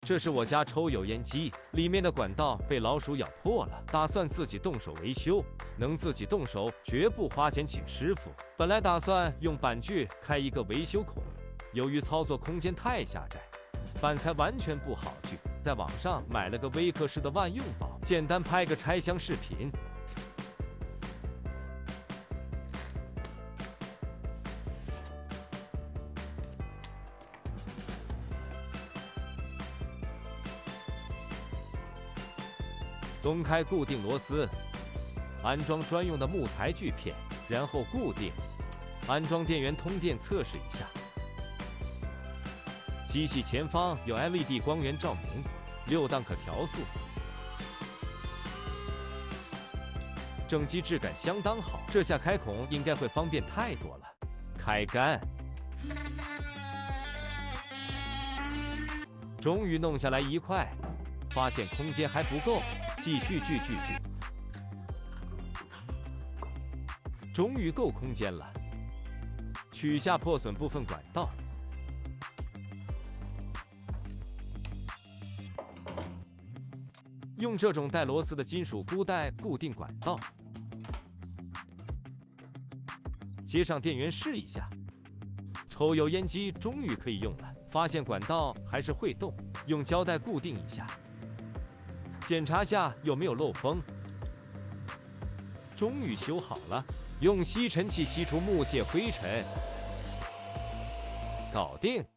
这是我家抽油烟机，里面的管道被老鼠咬破了，打算自己动手维修。能自己动手，绝不花钱请师傅。本来打算用板锯开一个维修孔，由于操作空间太狭窄，板材完全不好锯。在网上买了个微克式的万用宝，简单拍个拆箱视频。松开固定螺丝，安装专用的木材锯片，然后固定。安装电源通电测试一下。机器前方有 LED 光源照明，6档可调速。整机质感相当好，这下开孔应该会方便太多了。开干。终于弄下来一块，发现空间还不够。继续锯。终于够空间了，取下破损部分管道，用这种带螺丝的金属箍带固定管道，接上电源试一下。抽油烟机终于可以用了，发现管道还是会动，用胶带固定一下。检查下有没有漏风，终于修好了。用吸尘器吸出木屑灰尘，搞定。